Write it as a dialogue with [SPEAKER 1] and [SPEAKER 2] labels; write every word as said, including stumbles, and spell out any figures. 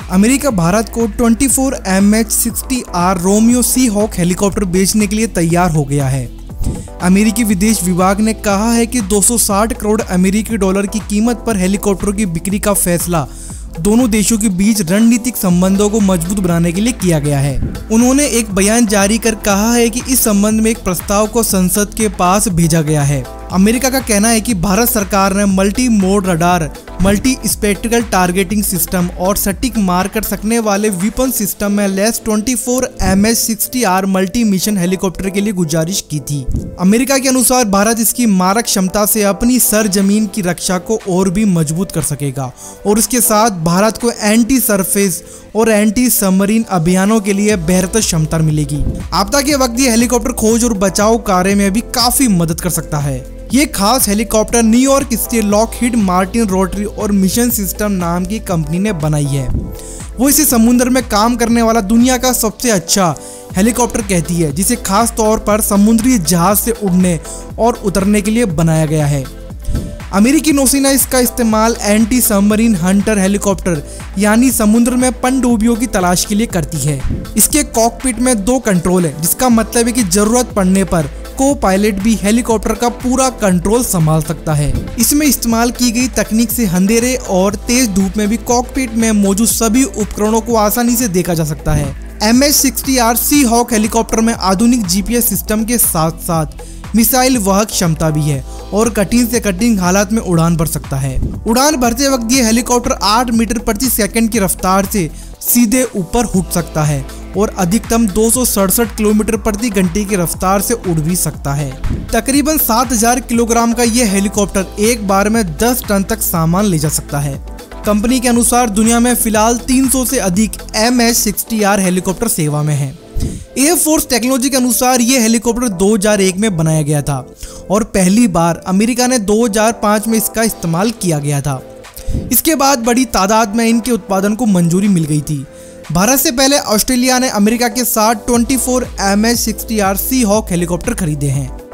[SPEAKER 1] America Bharat को चौबीस M H sixty R Romeo Seahawk helicopter बेचने के लिए तैयार हो गया है। अमेरिकी विदेश विभाग ने कहा है कि दो सौ साठ करोड़ अमेरिकी डॉलर की कीमत पर हेलीकॉप्टरों की बिक्री का फैसला दोनों देशों के बीच रणनीतिक संबंधों को मजबूत बनाने के लिए किया गया है। उन्होंने एक बयान जारी कर कहा है कि इस संबंध में एक प्रस्ताव को संसद के पास भेजा गया है। अमेरिका का कहना है कि भारत सरकार ने multi mode radar, multi spectral targeting system और सटीक मार कर सकने वाले विपन सिस्टम में लैस चौबीस M H sixty R multi mission helicopter के लिए गुजारिश की थी। अमेरिका के अनुसार भारत इसकी मारक क्षमता से अपनी सरजमीन की रक्षा को और भी मजबूत कर सकेगा और इसके साथ भारत को एंटी सरफेस और एंटी सबमरीन अभियानों के लिए बेहतर क्षमता मिलेगी। आपदा के वक्त ये हेलीकॉप्टर खोज और बचाव कार्य में भी काफी मदद कर सकता है। ये खास हेलीकॉप्टर न्यूयॉर्क स्थित लॉकहीड मार्टिन रोटरी और मिशन सिस्टम नाम की कंपनी ने बनाई है। वो इसे समुद्र में काम करने वाला दुनिया का सबसे अच्छा हेलीकॉप्टर कहती है, जिसे खास तौर पर समुद्री जहाज से उड़ने और उतरने के लिए बनाया गया है। अमेरिकी नौसेना इसका इस्तेमाल एंटी सबमरीन हंटर हेलीकॉप्टर यानी समुद्र में पनडुब्बियों की तलाश के लिए करती है। इसके कॉकपिट में दो कंट्रोल है, जिसका मतलब है कि जरूरत पड़ने पर को पायलट भी हेलीकॉप्टर का पूरा कंट्रोल संभाल सकता है। इसमें इस्तेमाल की गई तकनीक से अंधेरे और तेज धूप में भी कॉकपिट में मौजूद सभी उपकरणों को आसानी से देखा जा सकता है। M H sixty R Seahawk helicopter में आधुनिक जी पी एस सिस्टम के साथ साथ मिसाइल वाहक क्षमता भी है और कठिन से कठिन हालात में उड़ान भर सकता है। उड़ान भरते वक्त ये हेलीकॉप्टर आठ मीटर प्रति सेकंड की रफ्तार से सीधे ऊपर उठ सकता है और अधिकतम दो सौ सड़सठ किलोमीटर प्रति घंटे की रफ्तार से उड़ भी सकता है। तकरीबन सात हज़ार किलोग्राम का यह हेलीकॉप्टर एक बार में दस टन तक सामान ले जा सकता है। कंपनी के अनुसार दुनिया में फिलहाल तीन सौ से अधिक M H sixty R helicopter सेवा में हैं। एयरफोर्स टेक्नोलॉजी के अनुसार यह हेलीकॉप्टर दो हज़ार एक में बनाया गया था और पहली बार अमेरिका ने दो हज़ार पाँच में इसका इस्तेमाल किया गया था। इसके बाद बड़ी तादाद में इनके उत्पादन को मंजूरी मिल गई थी। भारत से पहले ऑस्ट्रेलिया ने अमेरिका के साथ चौबीस M H sixty R Seahawk helicopter खरीदे हैं।